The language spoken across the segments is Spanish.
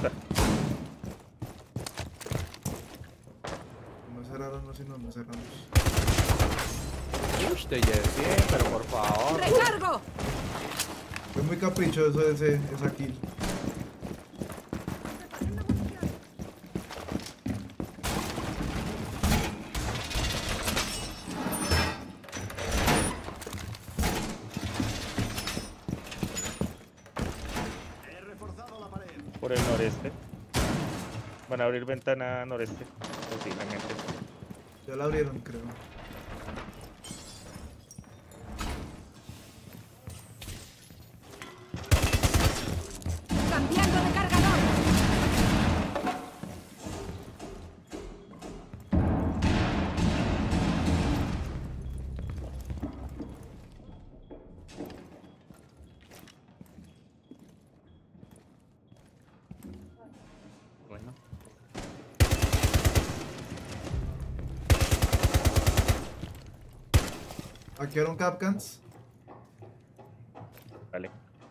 puta. No cerraron, no, si no, no cerramos. Uy, te llevé bien, pero por favor. ¡Recargo! Fue muy caprichoso esa kill. Por el noreste. Van a abrir ventana noreste, posiblemente. Ya la abrieron, creo. ¡Cambiando de cargador! Bueno. Aquí eran Capcans. Vale.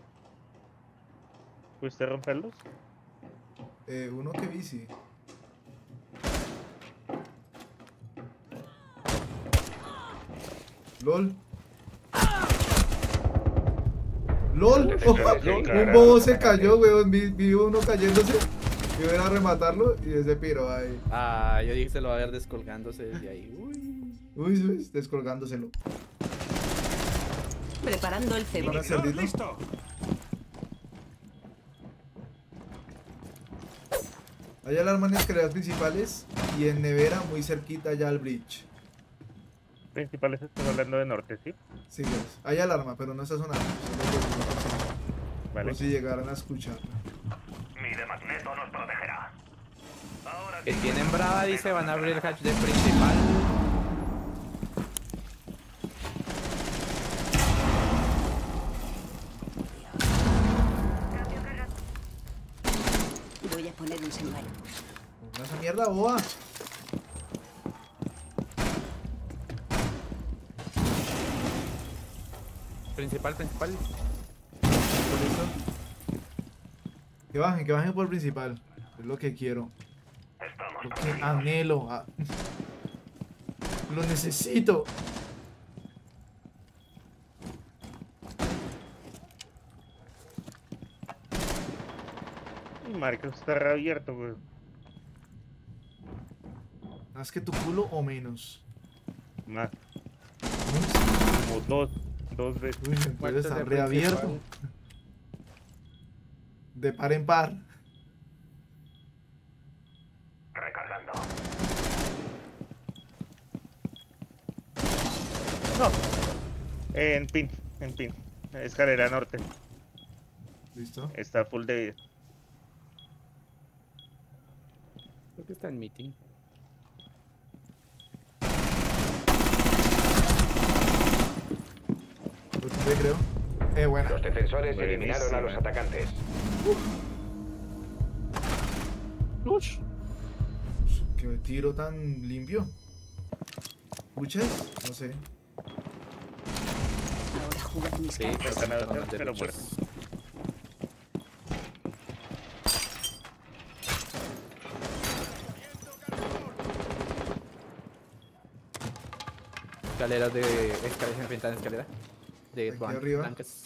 ¿Pudiste romperlos? Uno que vi, sí. LOL. LOL. Oh, un bobo se cayó, weón. Vi uno cayéndose. Yo iba a rematarlo y ese piro ahí. Ah, yo dije se lo va a ver descolgándose desde ahí. Uy, descolgándoselo. Preparando el cebo. ¿Para cerdito? ¡Listo! Hay alarma en escaleras principales y en nevera muy cerquita ya al bridge. Principales, estás hablando de norte, ¿sí? Sí, pues, hay alarma, pero no está sonando. Vale. Por si llegaran a escuchar. Mi de magneto nos protegerá. Ahora Que tienen brava, dice, van a abrir el hatch de principal. Voy a poner un señal. Ponga esa mierda, boba. Principal. Por eso. Que bajen por el principal. Es lo que quiero. estamos Lo que anhelo. Lo necesito. Y marica, está reabierto, güey. ¿Más que tu culo o menos? Más, Uy, como dos veces. entonces Muertos está de reabierto. principal. De par en par. recargando. No. En pin. Escalera norte. ¿Listo? Está full de vida. Creo que está en meeting. Lo tuve, creo. Buena. Los defensores Buenísima. eliminaron a los atacantes. Ush. Qué tiro tan limpio. ¿Escuchas? No sé. Ahora jugar mis Sí, cartas. Pero ganador, Pero pero muerto. muerto. Escaleras de... Escaleras enfrentadas en escalera. De Aquí arriba. blancas.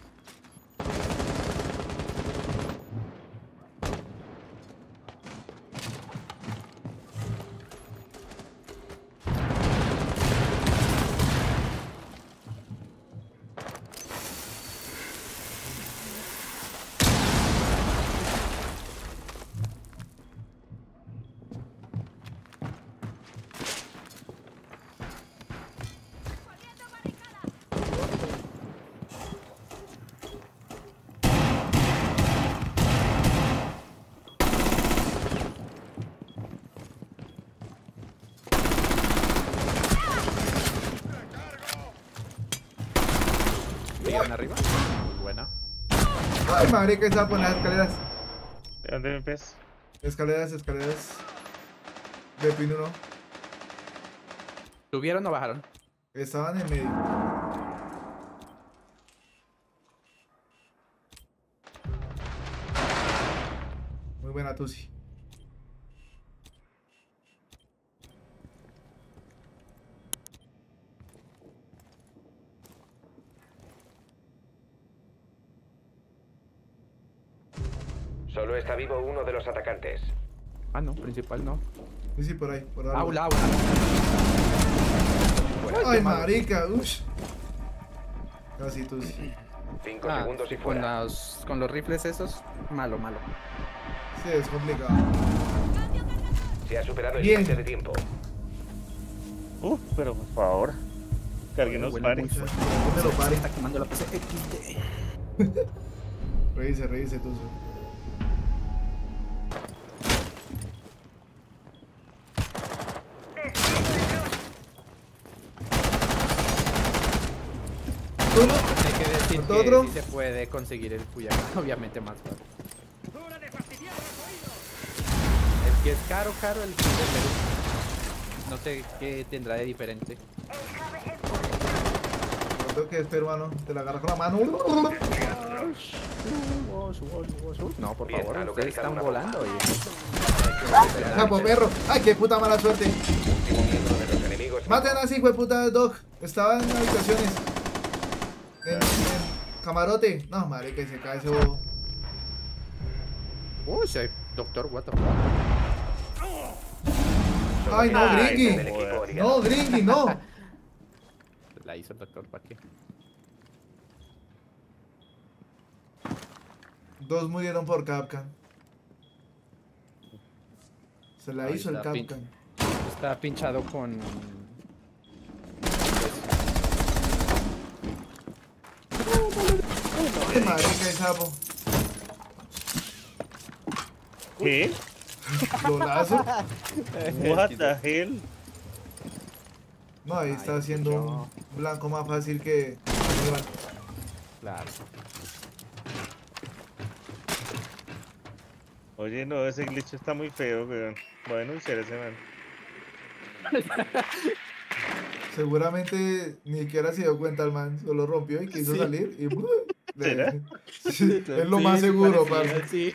Llegan arriba. Muy buena. Ay, madre, que estaba por las escaleras. ¿De dónde me ves? Escaleras. De pin 1. ¿Subieron o bajaron? Estaban en medio. Muy buena Tusi. Solo está vivo uno de los atacantes. Ah, no, principal no. Sí, sí, por ahí, por ahí. Aula, aula. Ay, marica, uff. Casi Tusi. 5 Ah, segundos y con, fuera. con los rifles esos, malo, malo. Sí, es complicado. Se ha superado el Bien. límite de tiempo. Pero por favor. Que alguien nos Huele pare. muy fuerte. ¿Dónde lo pare? Está quemando la PC XD. Revise, Tusi. ¿Uno? Hay que decir ¿Otro? que sí se puede conseguir el Cuyacán, obviamente más fácil. Es que es caro el de Perú. No sé qué tendrá de diferente. Creo que es peruano. Te la agarras con la mano. No, por Bien, favor, ha ustedes localizado están una volando. bomba. Oye. Capo perro. Ay, qué puta mala suerte. Último miembro de los enemigos. Maten a ese hijo de puta Doc. Estaba en habitaciones. En camarote. No, madre, que se cae ese bobo. Uy, sí, doctor, what the fuck. Ay, no, Ay, Gringy. Del equipo aliado. No, Gringy, no. La hizo el doctor, ¿para qué? Dos murieron por Capcan. Se la Ahí hizo el está, Capcan. Está pinchado con... Qué madre, que sapo. ¿Qué? Golazo. What the hell? No, ahí está haciendo un blanco más fácil que Aníbal. Claro. Oye, no, ese glitch está muy feo, weón. Voy a denunciar a ese man. Seguramente ni siquiera se dio cuenta el man. Solo rompió y quiso salir y... ¿Será? Sí, es lo más seguro, parce. Sí.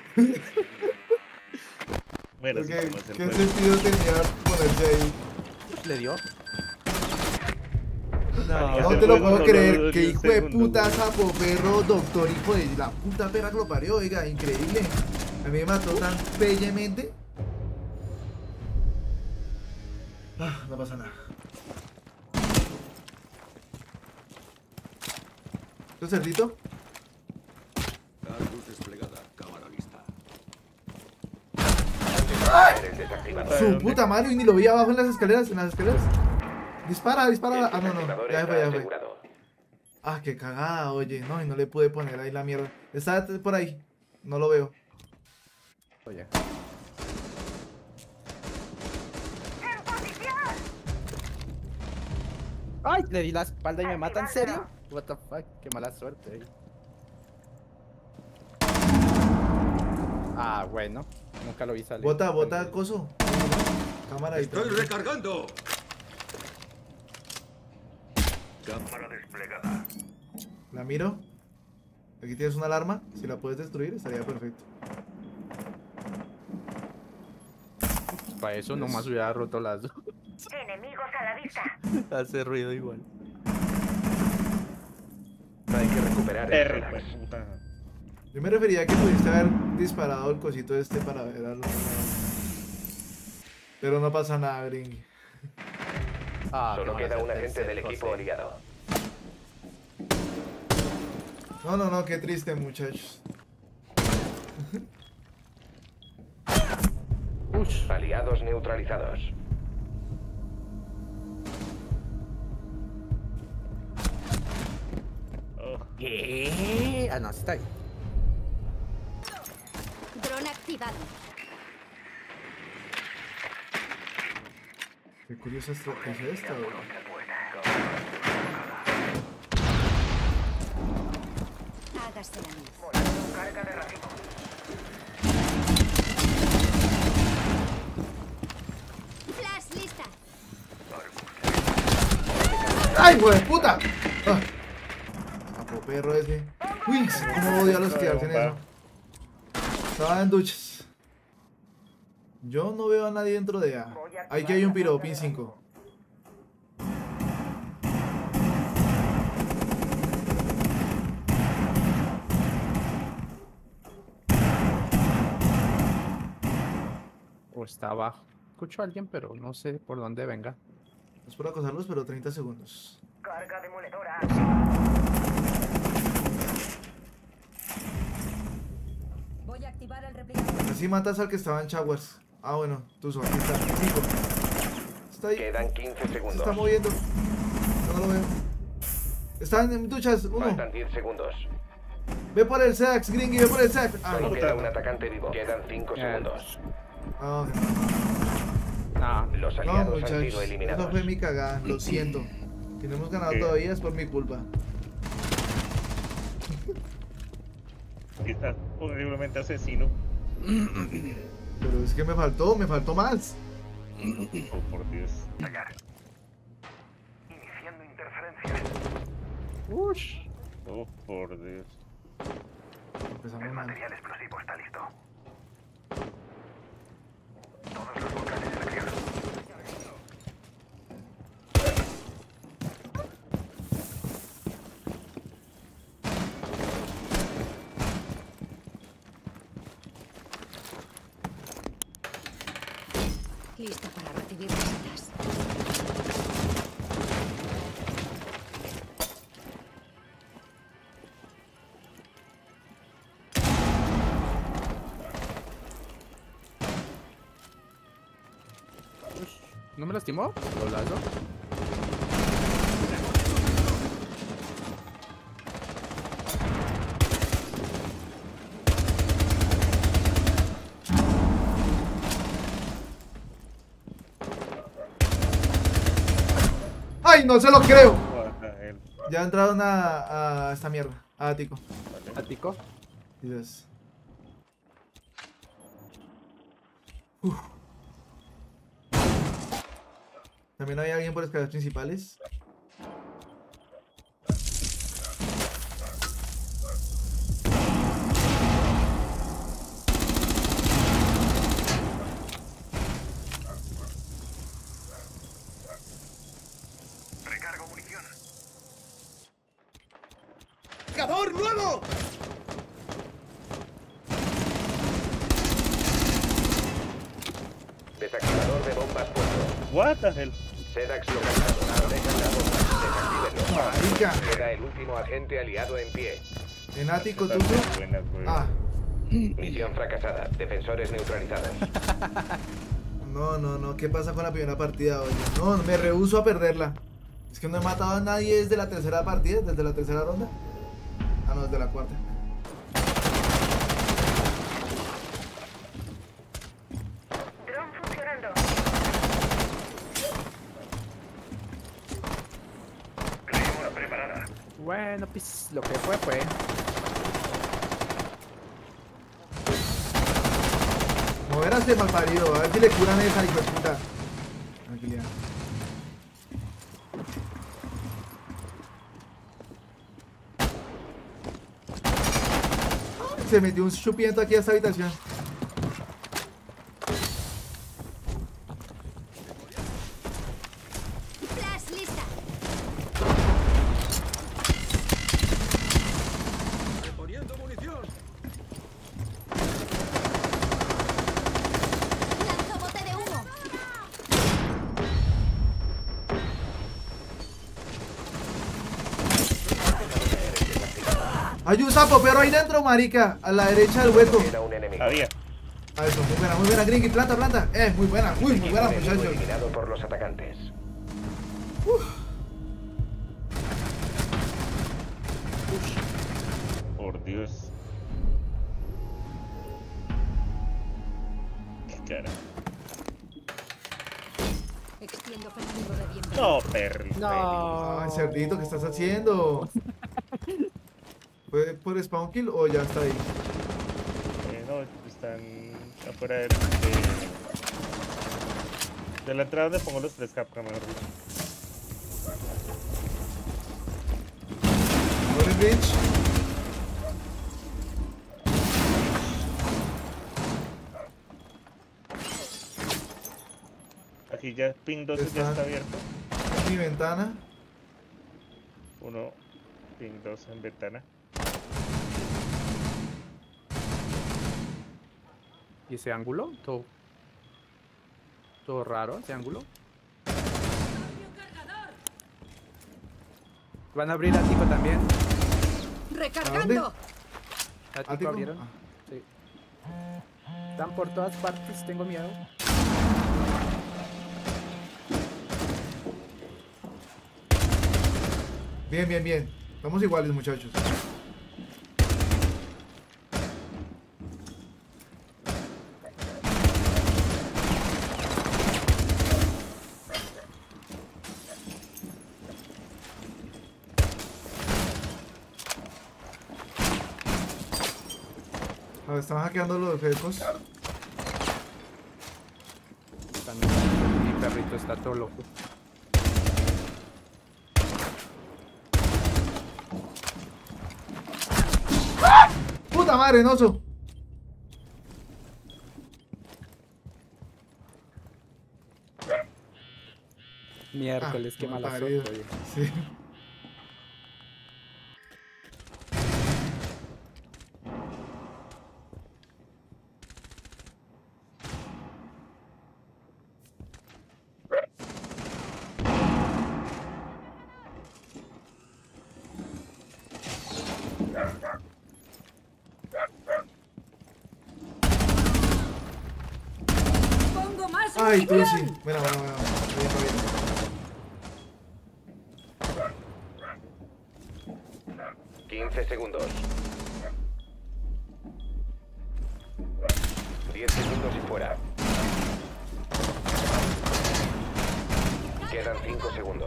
Bueno, sí, Porque, como es el ¿qué juego. sentido tenía ponerse ahí? ¿Le dio? No ese te lo juego puedo no creer. duró Que ni un hijo de segundo, puta güey. sapo perro, doctor, hijo de la puta perra que lo parió, oiga, increíble. A mí me mató tan bellemente. Ah, no pasa nada. ¿Tu cerdito? Eres desactivado. Su puta madre, y ni lo vi abajo en las escaleras, Dispara. Ah, no, no, Desactivador ya está fue. asegurado. Ah, qué cagada, oye, no, y no le pude poner ahí la mierda. Está por ahí, no lo veo. Oye. ¡Ay! Le di la espalda y me mata, ¿en serio? What the fuck, qué mala suerte ahí. Ah, bueno. Nunca lo vi salir. Bota, coso. Cámara ahí. ¡Estoy recargando! Cámara desplegada. La miro. Aquí tienes una alarma. Si la puedes destruir, estaría perfecto. Para eso nomás hubiera roto las dos. Enemigos a la vista. Hace ruido igual. Hay que recuperar el R, relax. pues, puta. Yo me refería a que pudiste haber disparado el cosito este para ver algo. Pero no pasa nada, Gringy. Ah, Solo qué queda mala un suerte, agente del José. equipo aliado. No, qué triste, muchachos. Ush. Aliados neutralizados. Oh, ¿Qué? Ah, no, está ahí. Dron activado. Qué curiosa estrategia esta, güey. Hágase la luz. Carga de racimo. Flash lista. ¡Ay, güey, puta! Ah. Sapo perro ese. Uy, cómo odio a los que hacen eso. Estaba en duchas. Yo no veo a nadie dentro de A. Aquí hay un piro, pin 5. O está abajo. Escucho a alguien, pero no sé por dónde venga. No es por acosarlos, pero 30 segundos. Carga demoledora. Voy a activar el replicador. Así matas al que estaba en Showers. Ah, bueno, Tuzo, aquí está. 5. Está ahí. Quedan 15 Se segundos. está moviendo. Yo no lo veo. Están en duchas. Uno. Faltan 10 segundos. Ve por el Sax, Gringy, ve por el Sax. Ah, Solo no. queda un atacante vivo. Quedan 5 Ya. segundos. Ah, ok. No. Los No, aliados han muchachos. sido eliminados. Eso fue mi cagada. Lo siento. Si no hemos ganado Sí. todavía es por mi culpa. Y está horriblemente asesino. Pero es que me faltó más. Oh, por Dios. Iniciando interferencia. Ush. Oh, por Dios. Empezamos El mal. material explosivo está listo. Todos los volcanes en acción. Listo para recibir visitas. ¿No me lastimó? ¿Lo lazo? ¡Ay, no se lo creo! What the hell. Ya entraron a esta mierda. A Tico. Vale. ¿Ático? Dios. También hay alguien por escaleras principales. Recargo munición. ¡Cargador nuevo! Desactivador de bombas puesto. What the hell. Sedax localizado. Protejan la bomba. Desactívenlo. Marica. Queda el último agente aliado en pie. En ático, Están Tuzo. muy buenas, güey. Ah, Misión fracasada. Defensores neutralizados. no. ¿Qué pasa con la primera partida, oye? No, me rehúso a perderla. Es que no he matado a nadie desde la tercera partida, desde la tercera ronda. Ah, no, desde la cuarta. Dron funcionando. Claymore preparada. Bueno, pues lo que fue. Mover a este malparido, a ver si le curan esa hijo de puta. Tranquilidad. Se metió un chupiento aquí a esta habitación. Flash lista. Lanzo bote de humo. Hay un sapo, pero ahí dentro, marica. A la derecha del hueco. Queda un enemigo. Había. A eso, muy buena, Gringy. Planta. Muy buena, muy buena, Un enemigo muchachos. eliminado por los atacantes. Por Dios. Qué cara. Extiendo festivo de bienvenida. No, perro. No. Ay, cerdito, ¿qué estás haciendo? ¿Fue por spawn kill o ya está ahí? No, están afuera de la entrada donde pongo los 3 capra, mejor dicho. Golden Bridge. Aquí ya ping 12 ya Están- está abierto. Mi ventana. Uno, ping 2 en ventana. ¿Y ese ángulo? Todo raro, ese ángulo. Van a abrir ático también. Recargando. Ático ¿Ático? abrieron. Ah. Sí. Están por todas partes, tengo miedo. Bien, bien, bien. Estamos iguales, muchachos. A ver, están hackeando los fecos. Mi perrito está todo loco. ¡Puta madre, Noso! Miércoles, qué mala parido. suerte. Oye. Sí. Pongo más Ay, tú munición. sí. Bueno. Bien, bien. 15 segundos. 10 segundos y fuera. Quedan 5 segundos.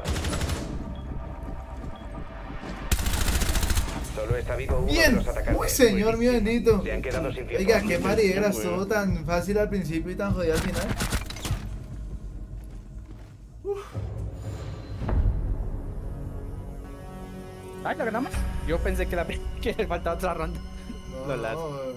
Solo está vivo uno de Bien. los atacantes. Uy, señor mío bendito. Se han quedado sin tiempo. Oiga, qué mariera, Bien, estuvo tan fácil al principio y tan jodido al final. Ay, ¿la ganamos? Yo pensé que, que le faltaba otra ronda. No, Lolas.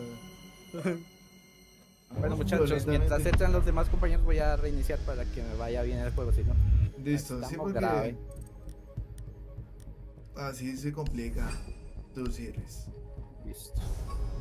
Bueno, Vamos muchachos, violentamente. mientras entran los demás compañeros voy a reiniciar para que me vaya bien el juego, si no. Listo, sí, Estamos porque grave. así se complica. Tú sí eres. Listo.